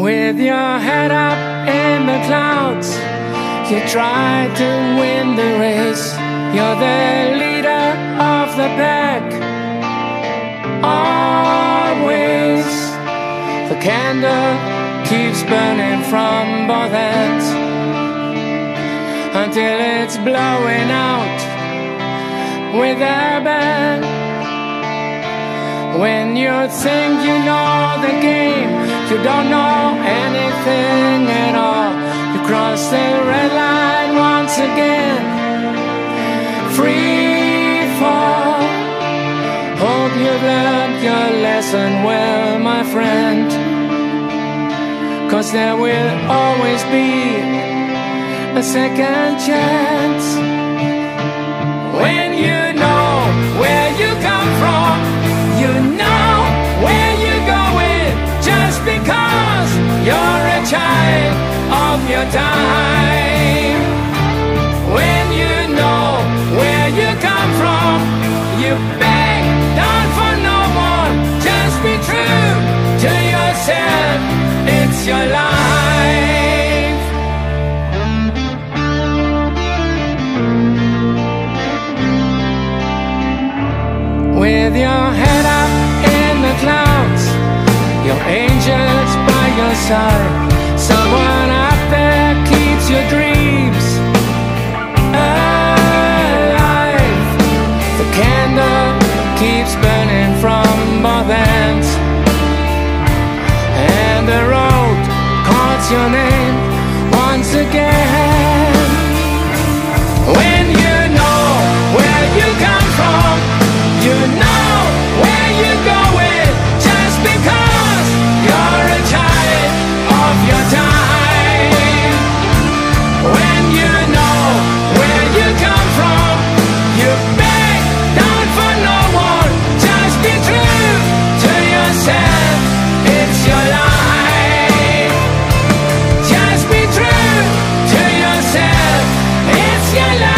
With your head up in the clouds, you try to win the race. You're the leader of the pack, always. The candle keeps burning from both ends until it's blowing out with a bang. When you think you know the game, you don't know anything at all. You cross the red line once again. Free fall. Hope you've learned your lesson well, my friend, 'cause there will always be a second chance. When you know where you come from, you know where you're going, just because you're a child of your time. When you know where you come from, you beg down for no one, just be true to yourself, it's your life. With your head up in the clouds, your angels by your side, someone up there keeps your dreams alive. The candle keeps burning from both ends, and the road calls your name once again. When you know where you come from, you know where you're going, just because you're a child of your time. When you know where you come from, you beg down for no one, just be true to yourself, it's your life. Just be true to yourself, it's your life.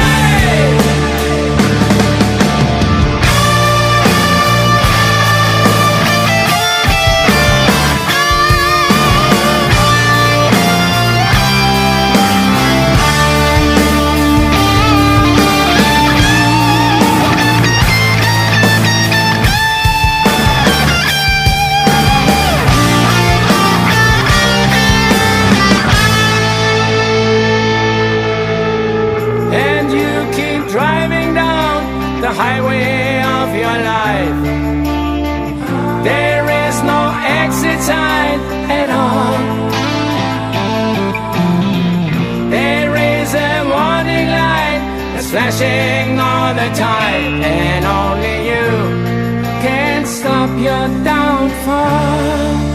Driving down the highway of your life, there is no exit sign at all. There is a warning light that's flashing all the time, and only you can stop your downfall.